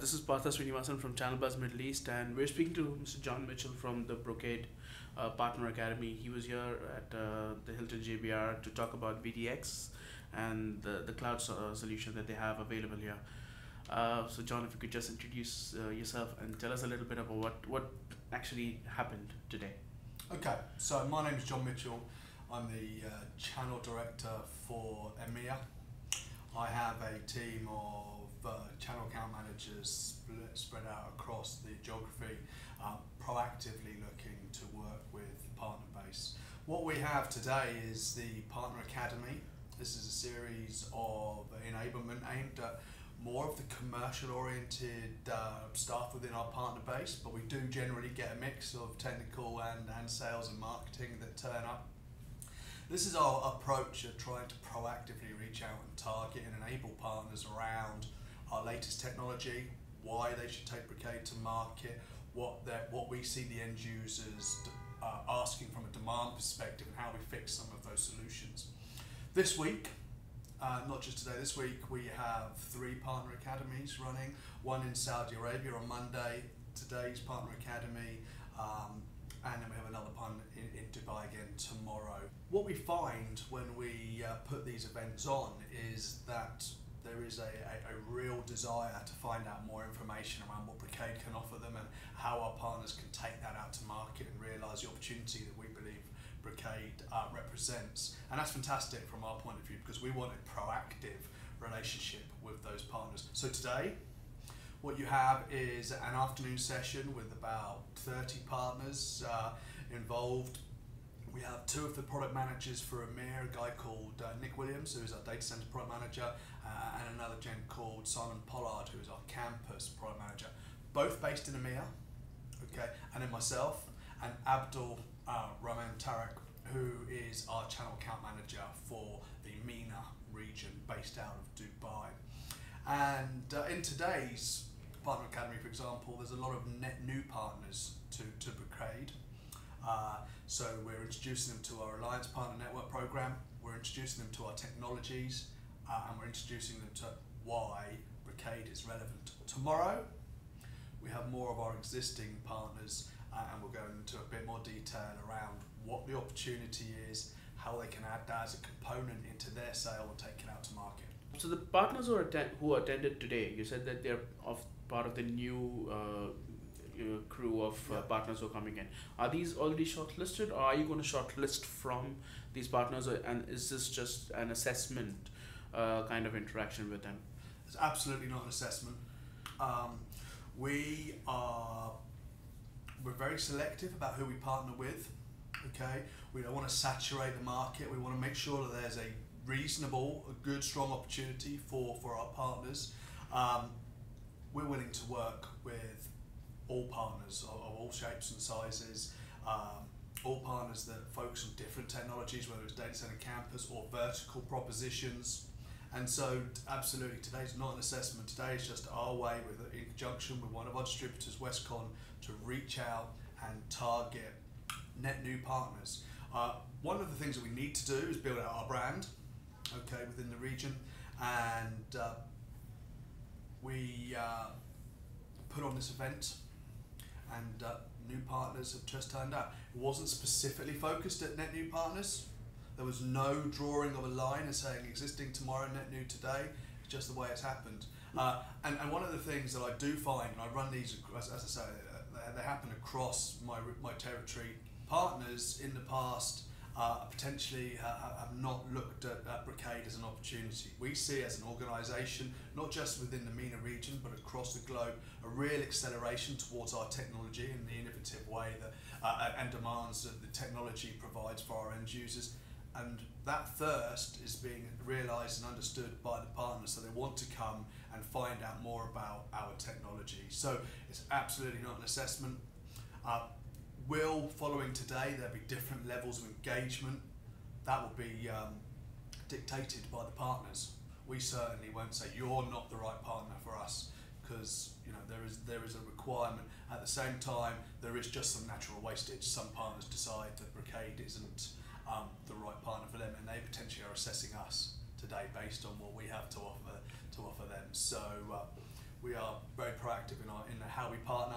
This is Partha Srinivasan from Channel Buzz Middle East, and we're speaking to Mr. John Mitchell from the Brocade Partner Academy. He was here at the Hilton JBR to talk about VDX and the cloud solution that they have available here. So, John, if you could just introduce yourself and tell us a little bit about what actually happened today. Okay, so my name is John Mitchell. I'm the channel director for EMEA. I have a team of channel account managers spread out across the geography, proactively looking to work with partner base. What we have today is the Partner Academy. This is a series of enablement aimed at more of the commercial oriented staff within our partner base, but we do generally get a mix of technical and sales and marketing that turn up. This is our approach at trying to proactively reach out and target and enable partners around our latest technology, why they should take Brocade to market, what we see the end users asking from a demand perspective, and how we fix some of those solutions. This week, not just today, this week we have 3 partner academies running, one in Saudi Arabia on Monday, today's partner academy, and then we have another one in Dubai again tomorrow. What we find when we put these events on is that there is a real desire to find out more information around what Brocade can offer them and how our partners can take that out to market and realise the opportunity that we believe Brocade represents. And that's fantastic from our point of view, because we want a proactive relationship with those partners. So today, what you have is an afternoon session with about 30 partners involved. We have 2 of the product managers for EMEA, a guy called Nick Williams, who is our data center product manager, and another gent called Simon Pollard, who is our campus product manager, both based in EMEA, okay, and then myself and Abdul Rahman Tarek, who is our channel account manager for the MENA region based out of Dubai. And in today's Partner Academy, for example, there's a lot of net new partners to Brocade. So we're introducing them to our Alliance Partner Network program, we're introducing them to our technologies, and we're introducing them to why Brocade is relevant. Tomorrow, we have more of our existing partners, and we'll go into a bit more detail around what the opportunity is, how they can add that as a component into their sale and take it out to market. So the partners who attended today, you said that they're part of the new crew of partners who are coming in. Are these already shortlisted, or are you going to shortlist from these partners, and is this just an assessment kind of interaction with them? It's absolutely not an assessment. We're very selective about who we partner with. Okay, we don't want to saturate the market. We want to make sure that there's a reasonable, a good, strong opportunity for our partners. We're willing to work with all partners of all shapes and sizes, all partners that focus on different technologies, whether it's data center, campus, or vertical propositions. And so, absolutely, today's not an assessment. Today is just our way, in conjunction with one of our distributors, Westcon, to reach out and target net new partners. One of the things that we need to do is build out our brand, okay, within the region, and we put on this event, and new partners have just turned up. It wasn't specifically focused at net new partners. There was no drawing of a line and saying existing tomorrow, net new today. It's just the way it's happened. And one of the things that I do find, and I run these, as I say, they happen across my territory. Partners in the past potentially have not looked at Brocade as an opportunity. We see as an organisation, not just within the MENA region, but across the globe, a real acceleration towards our technology and the innovative way that and demands that the technology provides for our end users. And that thirst is being realised and understood by the partners, so they want to come and find out more about our technology. So it's absolutely not an assessment. Following today, there'll be different levels of engagement that will be dictated by the partners. We certainly won't say you're not the right partner for us, because there is a requirement. At the same time, there is just some natural wastage. Some partners decide that Brocade isn't the right partner for them, and they potentially are assessing us today based on what we have to offer them. So we are very proactive in how we partner,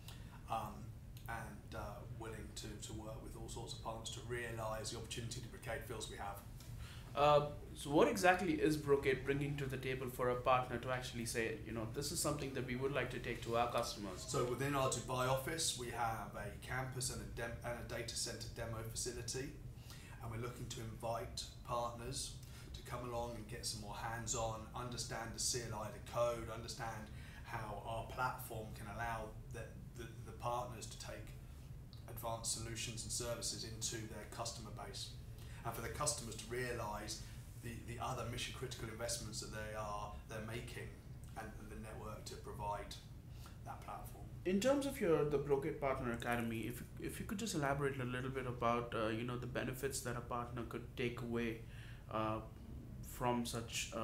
and willing to work with all sorts of partners to realise the opportunity that Brocade feels we have. So what exactly is Brocade bringing to the table for a partner to actually say, this is something that we would like to take to our customers? So within our Dubai office, we have a campus and a data center demo facility, and we're looking to invite partners to come along and get some more hands-on, understand the CLI, the code, understand how our platform can allow the partners to take advanced solutions and services into their customer base, and for the customers to realise the other mission critical investments that they're making, and the network to provide that platform. In terms of the Brocade Partner Academy, if you could just elaborate a little bit about the benefits that a partner could take away from such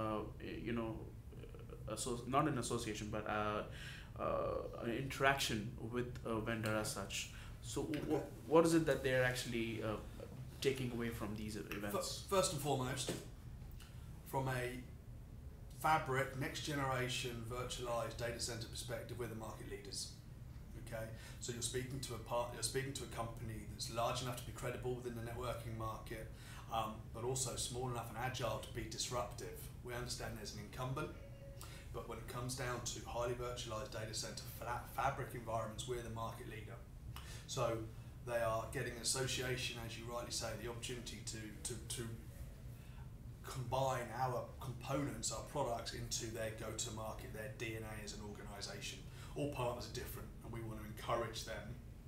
not an association but an interaction with a vendor as such. So what is it that they're actually taking away from these events? First and foremost, from a fabric, next generation virtualized data center perspective, we're the market leaders. Okay, so you're speaking to a company that's large enough to be credible within the networking market, but also small enough and agile to be disruptive. We understand there's an incumbent, but when it comes down to highly virtualized data center fabric environments, we're the market leader. So they are getting an association, as you rightly say, the opportunity to combine our components, our products, into their go-to-market, their DNA as an organisation. All partners are different, and we want to encourage them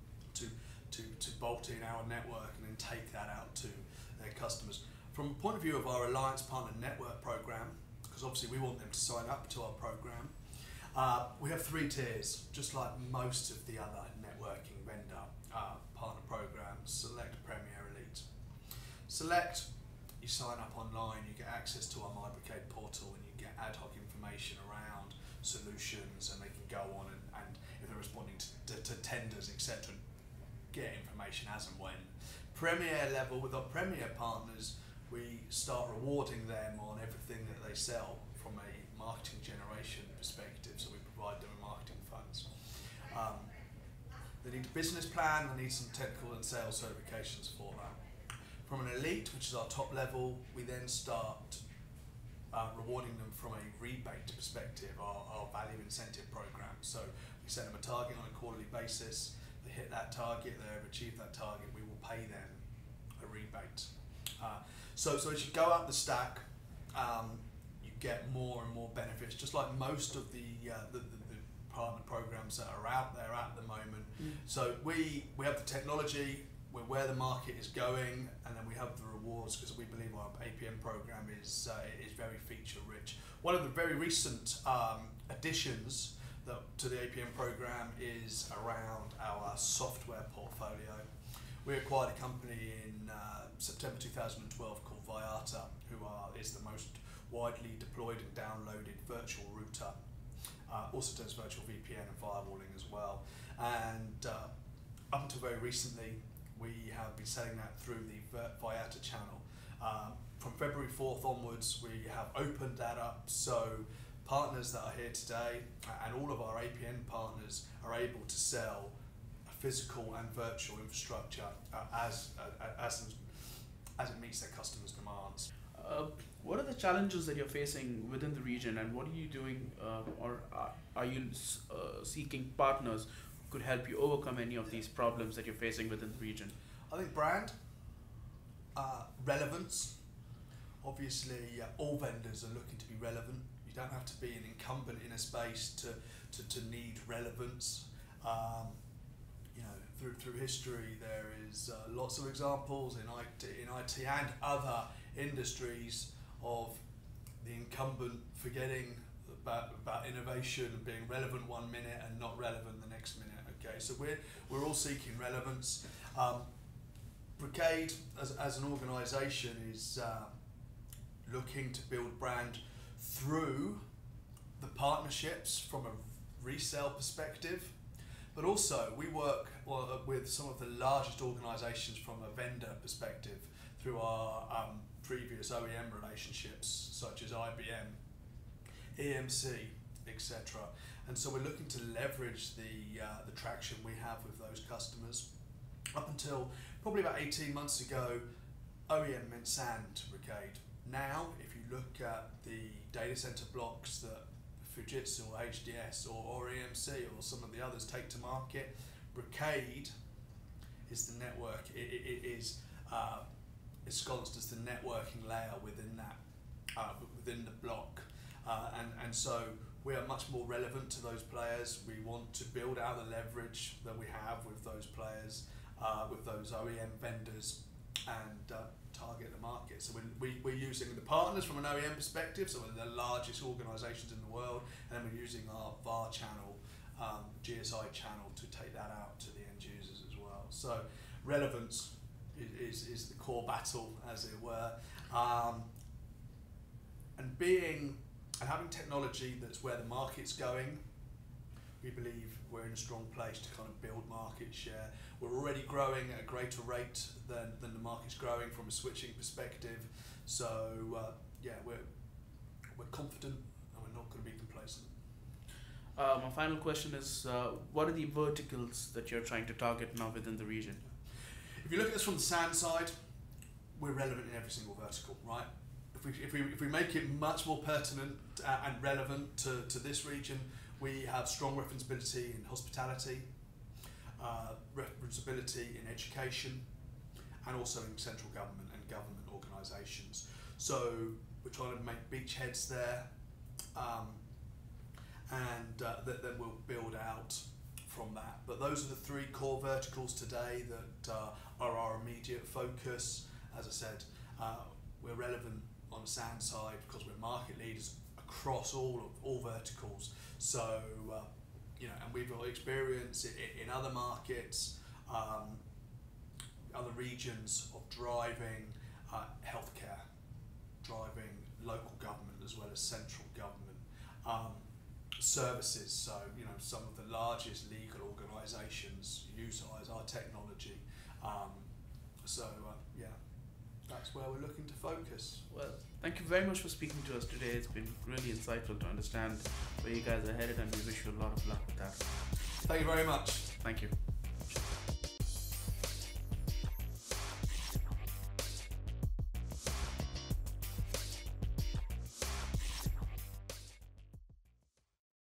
to bolt in our network and then take that out to their customers. From a point of view of our Alliance Partner Network program, because obviously we want them to sign up to our program, we have 3 tiers, just like most of the other networking vendor partner programs: Select, Premier, Elite. Select, you sign up online, you get access to our My Brocade portal, and you get ad hoc information around solutions, and they can go on and if they're responding to tenders, etc., get information as and when. Premier level, with our Premier partners, we start rewarding them on everything that they sell from a marketing generation perspective, so we provide them with marketing funds. They need a business plan, they need some technical and sales certifications for that. From an Elite, which is our top level, we then start rewarding them from a rebate perspective, our value incentive program. So we set them a target on a quarterly basis, they hit that target, they have achieved that target, we will pay them a rebate. So as you go up the stack, you get more and more benefits, just like most of the partner programs that are out there at the moment. So we have the technology, we're where the market is going, and then we have the rewards, because we believe our APM program is very feature rich. One of the very recent additions to the APM program is around our software portfolio. We acquired a company in September 2012 called Viata, who is the most widely deployed and downloaded virtual router. Also does virtual VPN and firewalling as well. And up until very recently, we have been selling that through the Viata channel. From February 4th onwards, we have opened that up, so partners that are here today and all of our APN partners are able to sell physical and virtual infrastructure as it meets their customers' demands. What are the challenges that you're facing within the region, and what are you doing, or are you seeking partners who could help you overcome any of these problems that you're facing within the region? I think brand, relevance. Obviously, all vendors are looking to be relevant. You don't have to be an incumbent in a space to need relevance. Through history, there is lots of examples in IT and other industries of the incumbent forgetting about innovation and being relevant one minute and not relevant the next minute. Okay, so we're all seeking relevance. Brocade, as an organisation, is looking to build brand through the partnerships from a resale perspective, but also we work with some of the largest organisations from a vendor perspective through our previous OEM relationships, such as IBM, EMC, etc. and so we're looking to leverage the traction we have with those customers. Up until probably about 18 months ago, OEM meant SAN to Brocade. Now, if you look at the data center blocks that Fujitsu or HDS or EMC or some of the others take to market, Brocade is the network. It is ensconced as the networking layer within that within the block, and so we are much more relevant to those players. We want to build out the leverage that we have with those players, with those OEM vendors, and target the market. So we're using the partners from an OEM perspective, so we're the largest organisations in the world, and then we're using our VAR channel, GSI channel, to take that out to the end users as well. So relevance is the core battle, as it were, and having technology that's where the market's going. We believe we're in a strong place to kind of build market share. We're already growing at a greater rate than the market's growing from a switching perspective. So yeah, we're confident and we're not going to be complacent. My final question is, what are the verticals that you're trying to target now within the region? If you look at this from the SAN side, we're relevant in every single vertical, right? If we make it much more pertinent and relevant to this region, we have strong referenceability in hospitality, referenceability in education, and also in central government and government organisations. So we're trying to make beachheads there, and then we'll build out from that. But those are the three core verticals today that are our immediate focus. As I said, we're relevant on the SAN side because we're market leaders across all verticals. So and we've got experience in other markets, other regions of driving healthcare, driving local government as well as central government, services. So some of the largest legal organisations utilise our technology. Yeah, that's where we're looking to focus. Well, thank you very much for speaking to us today. It's been really insightful to understand where you guys are headed, and we wish you a lot of luck with that. Thank you very much. Thank you.